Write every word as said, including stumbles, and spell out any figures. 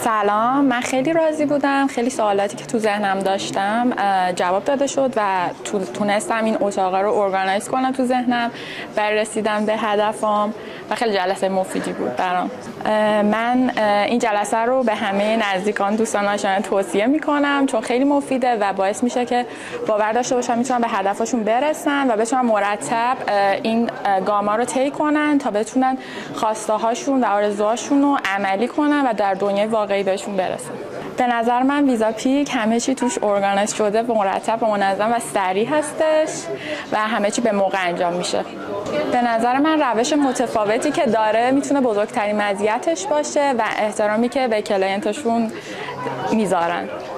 سلام، من خیلی راضی بودم. خیلی سوالاتی که تو ذهنم داشتم جواب داده شد و تونستم این اتاق رو ارگانایز کنم تو ذهنم برای رسیدن به هدفم و خیلی جلسه مفیدی بود برام. من این جلسه رو به همه نزدیکان، دوستان، آشنایان توصیه میکنم چون خیلی مفیده و باعث میشه که باور داشته باشن میتونن به هدفشون برسن و بتونن مرتب این گاما رو طی کنن تا بتونن خواسته هاشون و آرزوهاشون رو عملی کنن و در دنیای واقعی بهشون برسن. به نظر من ویزا پیک همه چی توش ارگانایز شده و مرتب و منظم و سریع هستش و همه چی به موقع انجام میشه. به نظر من روش متفاوتی که داره میتونه بزرگترین مزیتش باشه و احترامی که به کلاینتاشون میذارن.